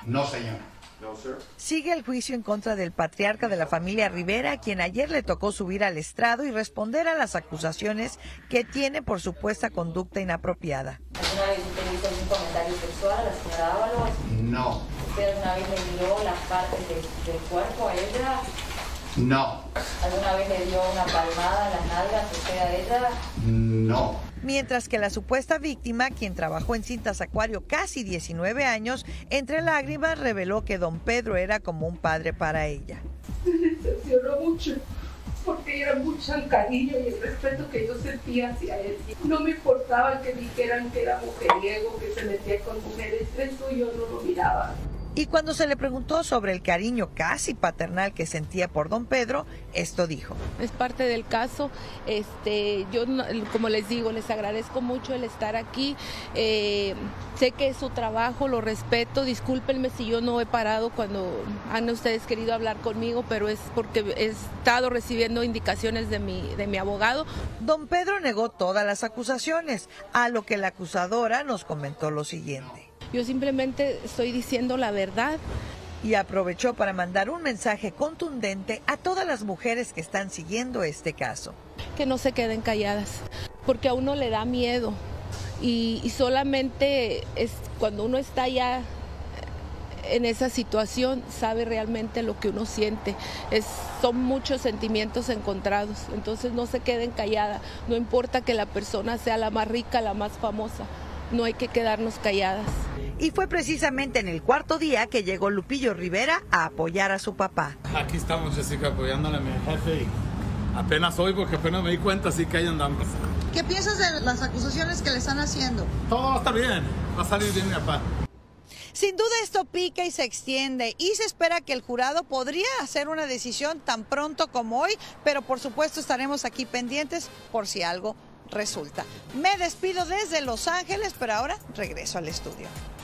No, señor. Sigue el juicio en contra del patriarca de la familia Rivera, a quien ayer le tocó subir al estrado y responder a las acusaciones que tiene por supuesta conducta inapropiada. ¿Alguna vez usted le hizo algún comentario sexual a la señora Ábalos? No. ¿Usted alguna vez le dio las partes del cuerpo a ella? No. ¿Alguna vez le dio una palmada en las nalgas usted a ella? No. Mientras que la supuesta víctima, quien trabajó en Cintas Acuario casi 19 años, entre lágrimas reveló que don Pedro era como un padre para ella. Me decepcionó mucho porque era mucho el cariño y el respeto que yo sentía hacia él. No me importaba que dijeran que era mujeriego, que se metía con mujeres, eso yo no lo miraba. Y cuando se le preguntó sobre el cariño casi paternal que sentía por don Pedro, esto dijo. Es parte del caso. Yo, como les digo, les agradezco mucho el estar aquí. Sé que es su trabajo, lo respeto. Discúlpenme si yo no he parado cuando han ustedes querido hablar conmigo, pero es porque he estado recibiendo indicaciones de mi abogado. Don Pedro negó todas las acusaciones, a lo que la acusadora nos comentó lo siguiente. Yo simplemente estoy diciendo la verdad. Y aprovechó para mandar un mensaje contundente a todas las mujeres que están siguiendo este caso. Que no se queden calladas, porque a uno le da miedo y solamente es cuando uno está ya en esa situación sabe realmente lo que uno siente. Son muchos sentimientos encontrados, entonces no se queden calladas, no importa que la persona sea la más rica, la más famosa. No hay que quedarnos calladas. Y fue precisamente en el cuarto día que llegó Lupillo Rivera a apoyar a su papá. Aquí estamos, Jessica, apoyándole a mi jefe y apenas hoy, porque apenas me di cuenta, así que ahí andamos. ¿Qué piensas de las acusaciones que le están haciendo? Todo va a estar bien, va a salir bien mi papá. Sin duda esto pica y se extiende y se espera que el jurado podría hacer una decisión tan pronto como hoy, pero por supuesto estaremos aquí pendientes por si algo resulta. Me despido desde Los Ángeles, pero ahora regreso al estudio.